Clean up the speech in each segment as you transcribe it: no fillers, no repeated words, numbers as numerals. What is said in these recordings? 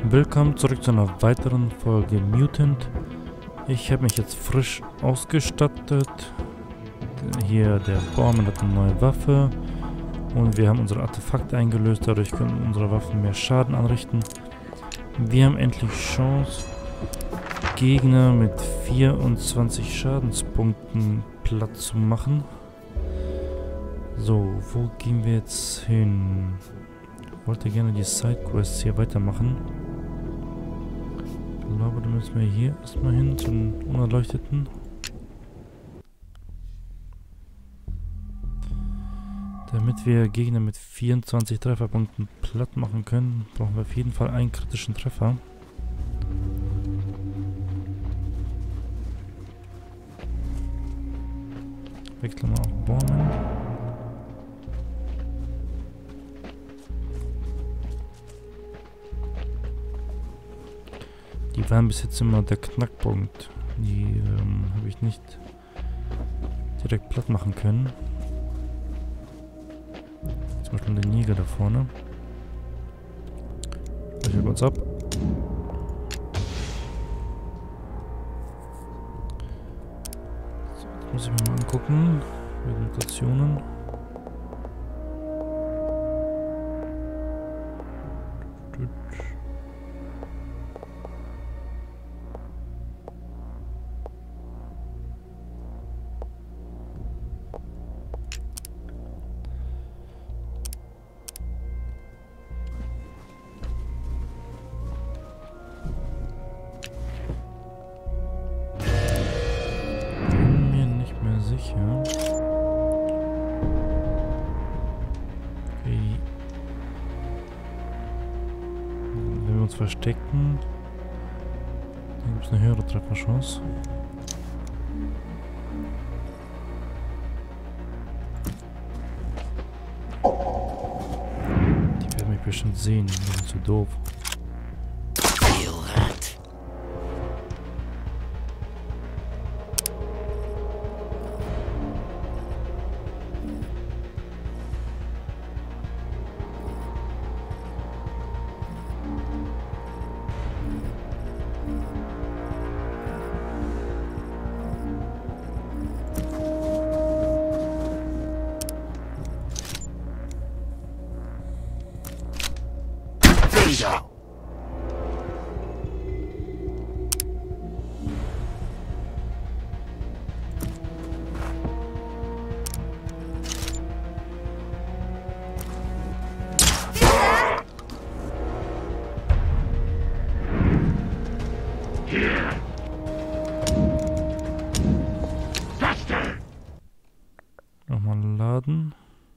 Willkommen zurück zu einer weiteren Folge Mutant. Ich habe mich jetzt frisch ausgestattet. Hier der Baumann hat eine neue Waffe. Und wir haben unsere Artefakte eingelöst. Dadurch können unsere Waffen mehr Schaden anrichten. Wir haben endlich Chance, Gegner mit 24 Schadenspunkten platt zu machen. So, wo gehen wir jetzt hin? Ich wollte gerne die Sidequests hier weitermachen. Ich glaube, da müssen wir hier erstmal hin zum Unerleuchteten. Damit wir Gegner mit 24 Trefferpunkten platt machen können, brauchen wir auf jeden Fall einen kritischen Treffer. Wechseln wir auf Bormann. Die waren bis jetzt immer der Knackpunkt. Die habe ich nicht direkt platt machen können. Zum Beispiel den Jäger da vorne. Brechen wir uns ab. So, jetzt muss ich mir mal angucken. Mutationen. Sicher. Okay. Wenn wir uns verstecken, dann gibt es eine höhere Trefferchance. Die werden mich bestimmt sehen, die sind zu doof. Nochmal laden.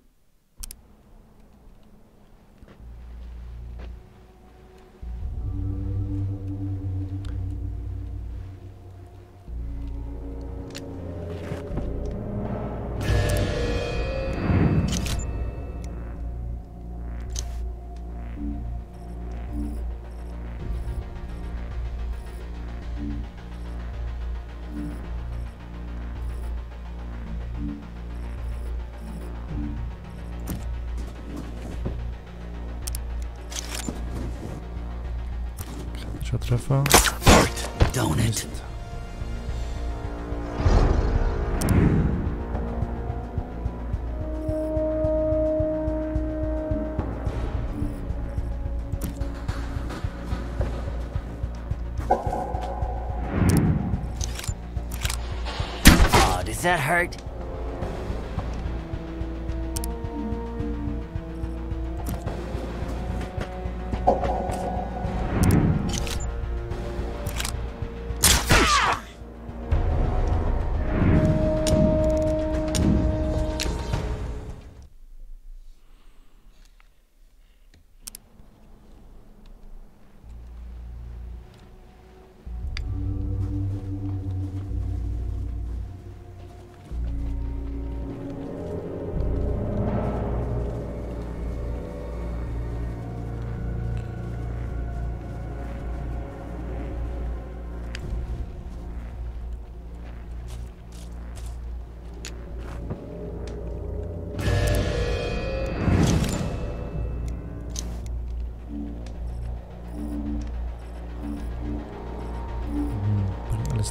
Treffer. Mist. Oh, does that hurt?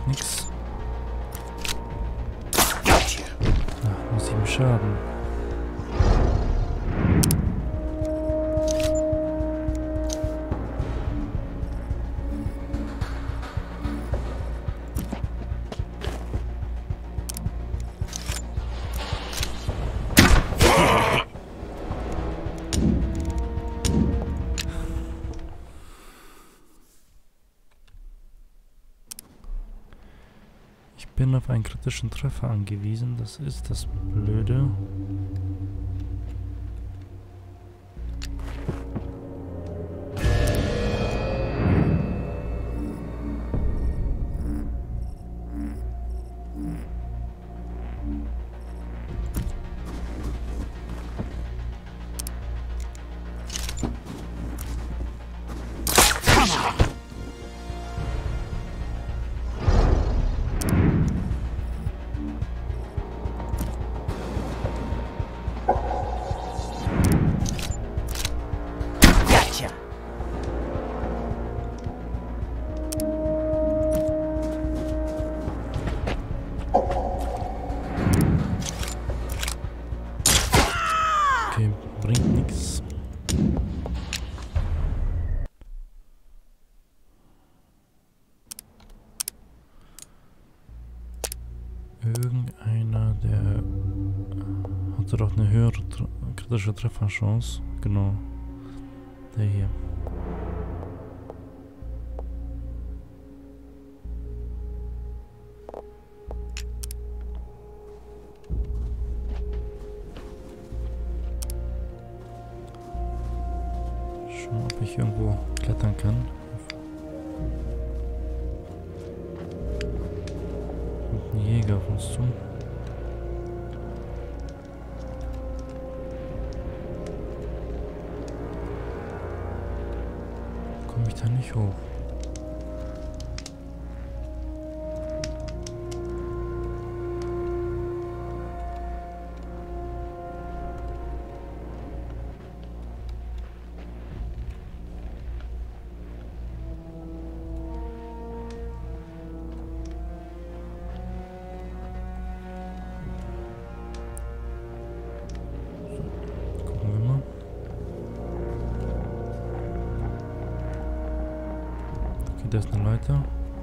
bringt nichts. Ah, nur 7 Schaden. Ich bin auf einen kritischen Treffer angewiesen, das ist das Blöde. Okay, bringt nichts. Irgendeiner, der hatte doch eine höhere kritische Trefferchance. Genau. Der hier. Schauen, ob ich irgendwo klettern kann. Kommt ein Jäger auf uns zu. Komme ich da nicht hoch? Da ist eine Leiter.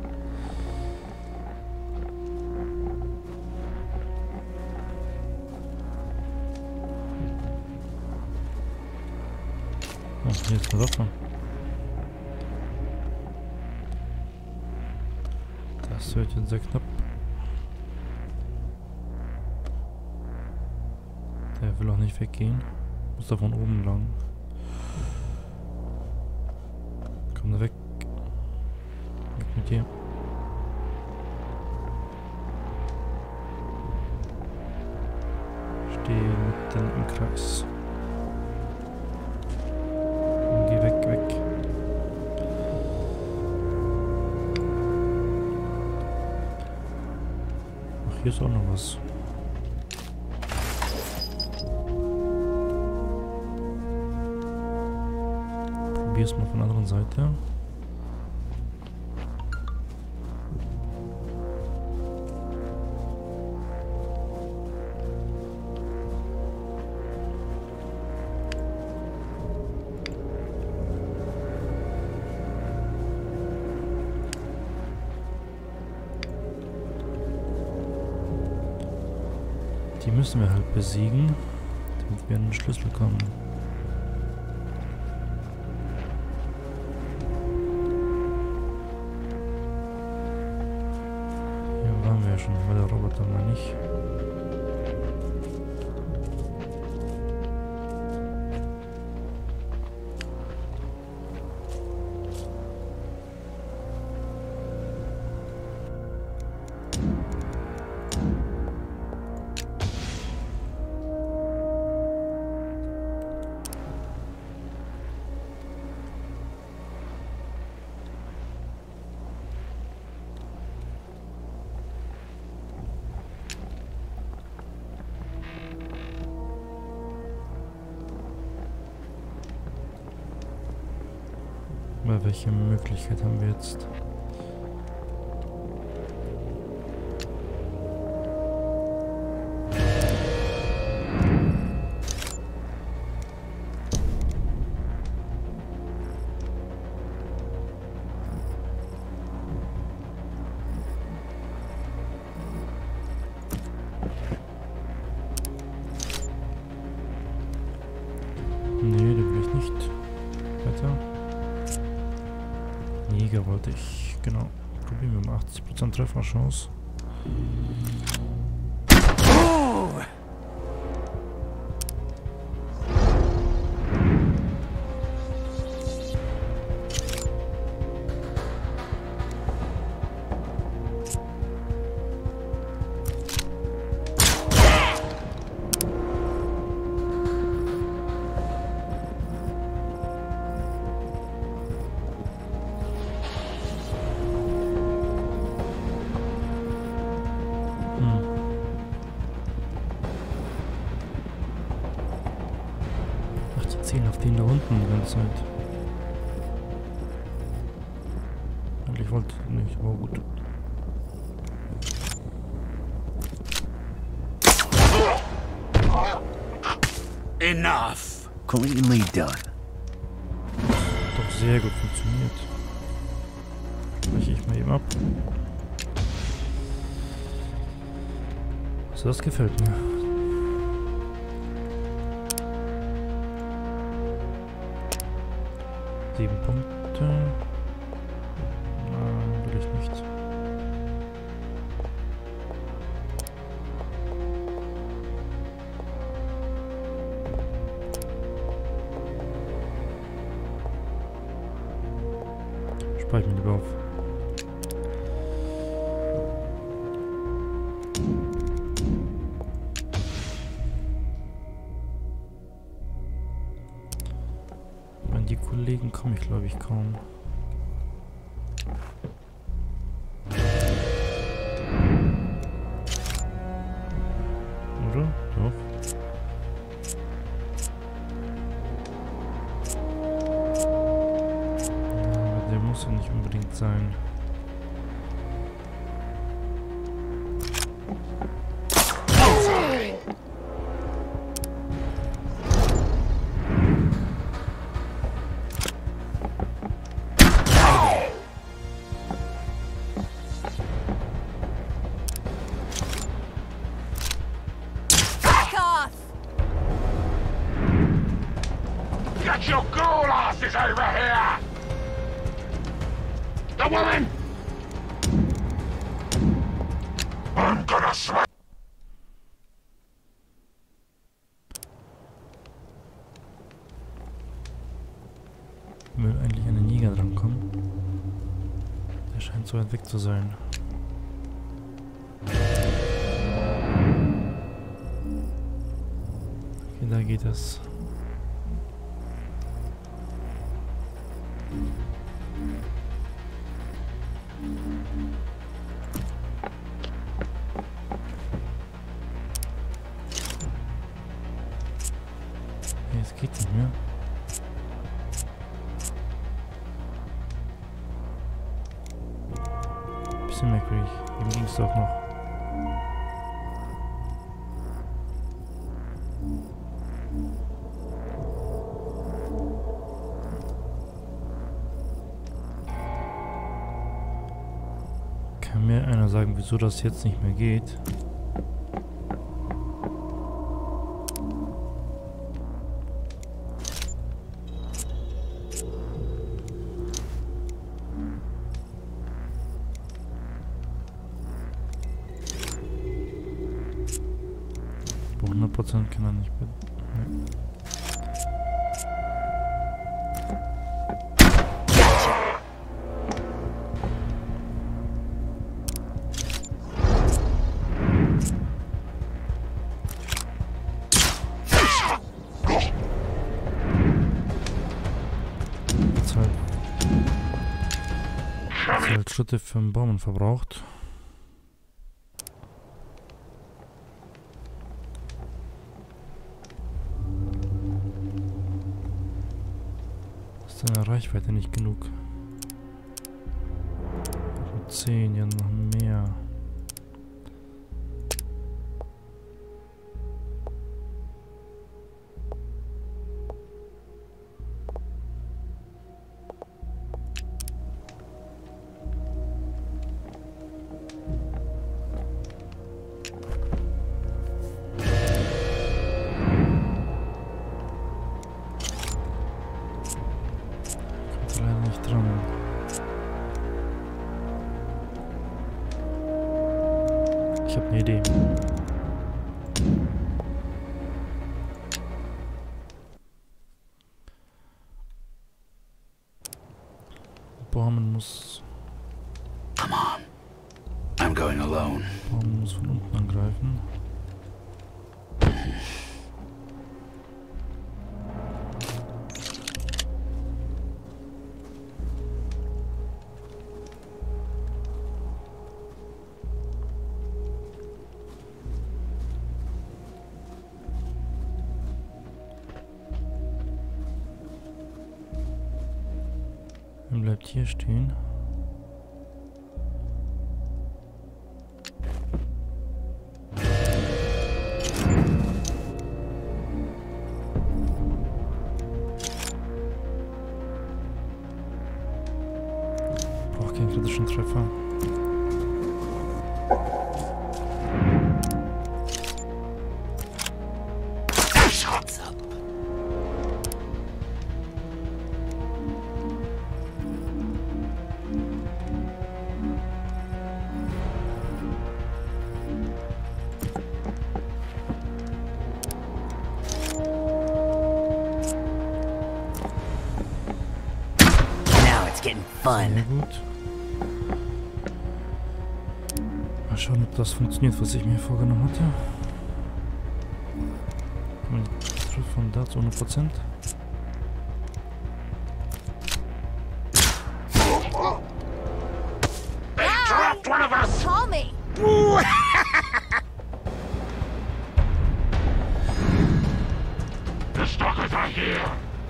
Oh, hier ist eine Waffe. Das wird jetzt sehr knapp. Der will auch nicht weggehen. Muss da von oben lang. Komm da weg. Mit dir. Stehe mitten im Kreis. Und geh weg, weg. Ach, hier ist auch noch was. Probier's mal von der anderen Seite. Die müssen wir halt besiegen, damit wir einen Schlüssel kommen. Hier waren wir ja schon, weil der Roboter mal nicht. Aber welche Möglichkeit haben wir jetzt? Nee, den will ich nicht. Weiter. Jäger wollte ich, genau. Probieren wir mal 80% Trefferchance. Auf den da unten die ganze Zeit. Eigentlich wollte ich nicht, aber gut. Enough! Cleanly done. Doch sehr gut funktioniert. Breche ich mal eben ab. So, das gefällt mir. 7 Punkte. Nein, will ich nicht. Spare ich mir lieber auf. Die Kollegen komme ich, glaube ich, kaum. Oder? Doch. Aber der muss ja nicht unbedingt sein. Get your ghoul asses over here! The woman! I'm gonna smack. Will eigentlich an den Jäger drankommen. Der scheint so weit weg zu sein. Okay, da geht es. Nee, es geht nicht mehr. Bisschen merkwürdig. Eben ging es doch noch. Kann mir einer sagen, wieso das jetzt nicht mehr geht? Bei 100% kann er nicht mehr. Nee. Halt Schritte für den Baum verbraucht. Ist deine Reichweite nicht genug? Mit 10, ja noch mehr. eine Idee. Bormann muss... Come on. I'm going alone. Bormann muss von unten angreifen. Er bleibt hier stehen. Braucht keinen kritischen Treffer. Getting fun. Sehr gut. Mal schauen, ob das funktioniert, was ich mir vorgenommen hatte. Treffer von da zu 100%. Dropped one of us! Call me. The stalkers are here!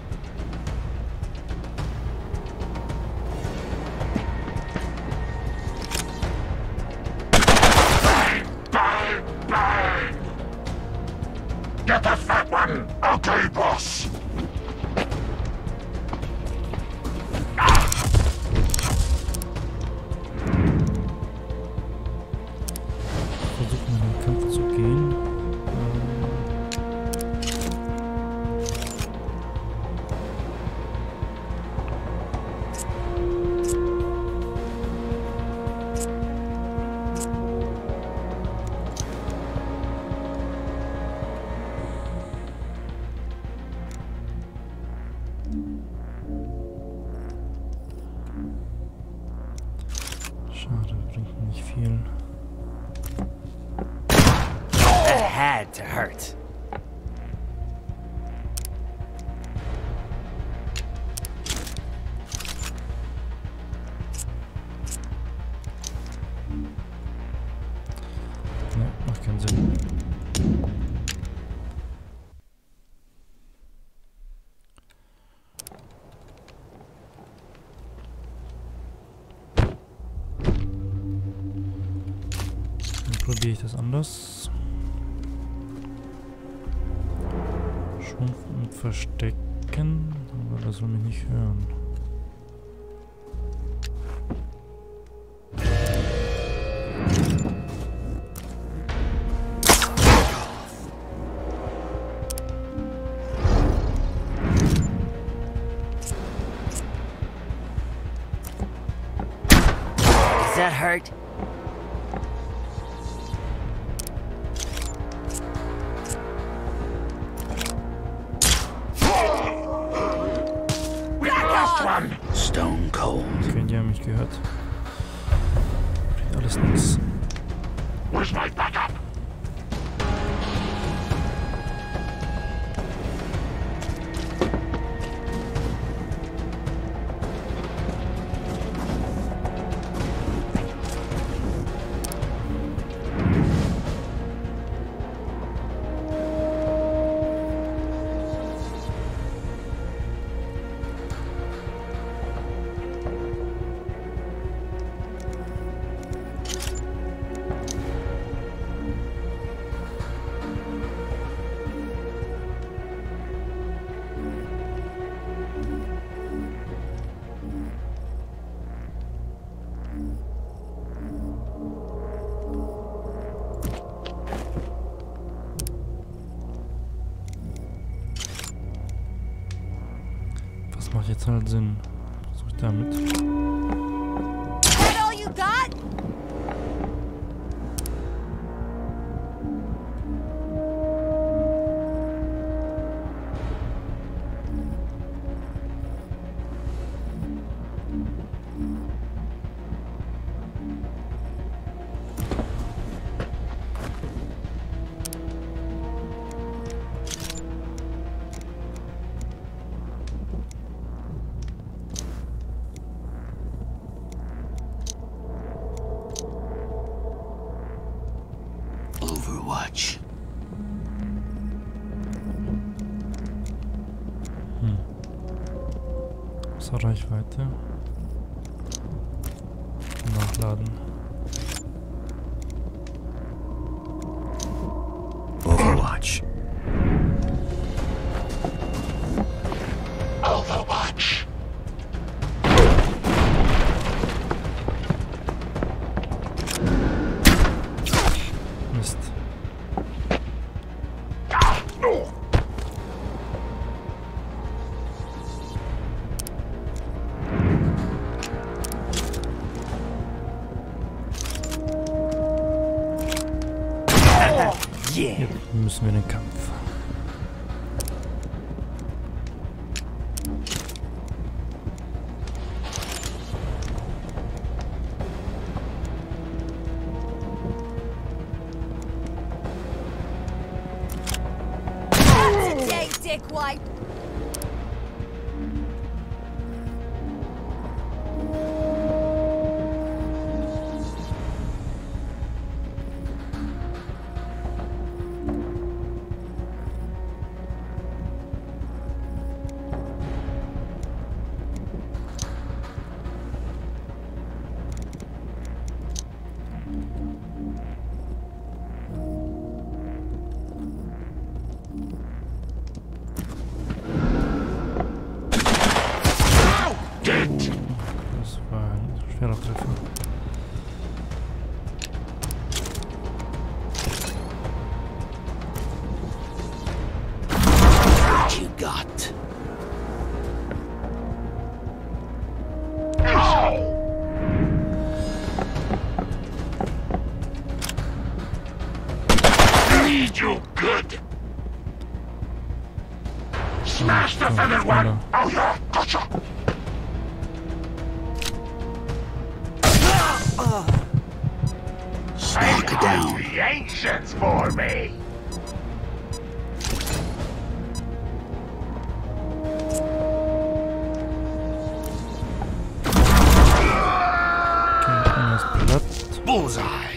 Bang! Bang! Get the fat one! Okay, boss! Versuchen wir in den Kampf zu gehen. Schade, bringt nicht viel. That had to hurt. Ne, macht keinen Sinn. Dann probiere ich das anders. Schrumpfen und verstecken, aber das will mich nicht hören. Does that hurt? We lost one! Stone cold. Okay, die haben mich gehört. Bringt alles nichts. Where's my backup? Das macht jetzt halt Sinn. Versuche ich damit. That all you got? Außer Reichweite. Nachladen. Overwatch. Overwatch. Mist. No. Yeah. Jetzt müssen wir in den Kampf. Today, dickwipe. Das war ein schwerer Treffer. What you got? Need you good. Smash the feathered one. Oh yeah, gotcha. Knock it down. The ancients for me. Okay, einer ist platt. Bullseye.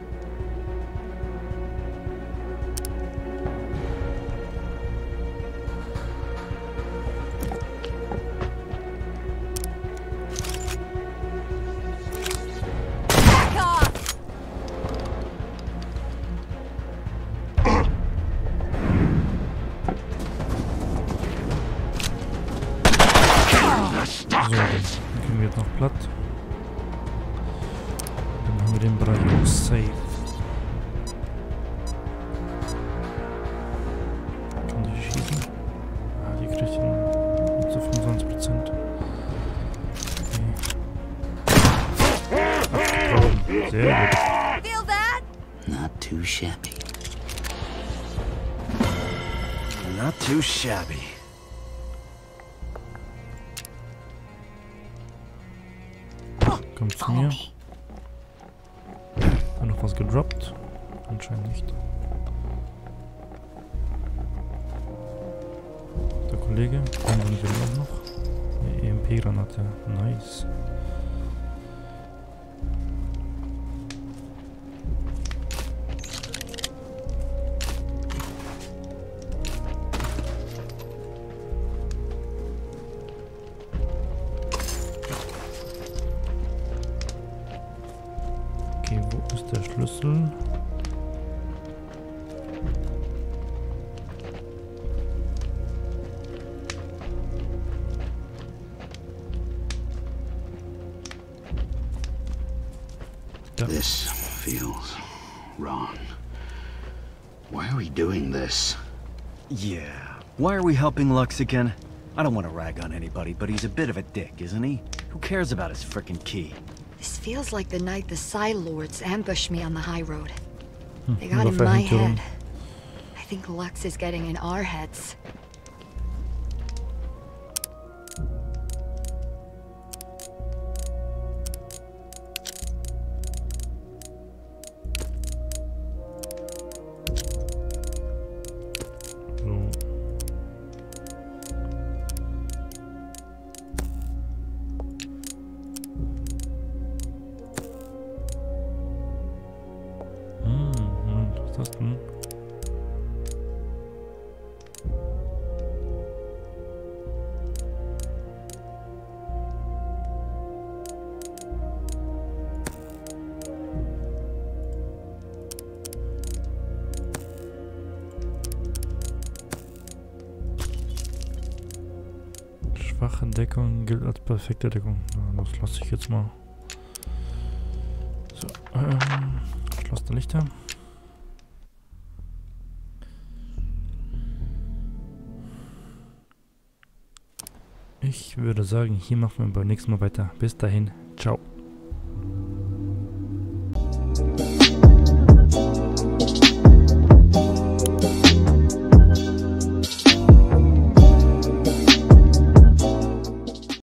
Back off. The So, stalkers. den kriegen wir jetzt noch platt. Dann haben wir den Bereich auch safe. Kann die schießen? Ah, die kriegt ihn mit zu 25%. Okay. Sehr gut. Feel that? Not too shabby. Not too shabby. Komm zu mir. Hat noch was gedroppt? Anscheinend nicht. Der Kollege, den haben wir auch noch. Eine EMP-Granate. Nice. Okay, wo ist der Schlüssel? Ja, This feels wrong. Why are we doing this? Yeah. Why are we helping Lux again? I don't want to rag on anybody, but he's a bit of a dick, isn't he? Who cares about his frickin' key? This feels like the night the Psy Lords ambushed me on the high road. They hm, got in Waffe my hängt hier rum. head. I think Lux is getting in our heads. So. Moment, was ist das denn? Schwache Deckung gilt als perfekte Deckung. Ja, das lasse ich jetzt mal. So, Schloss der Lichter. Ich würde sagen, hier machen wir beim nächsten Mal weiter. Bis dahin, ciao.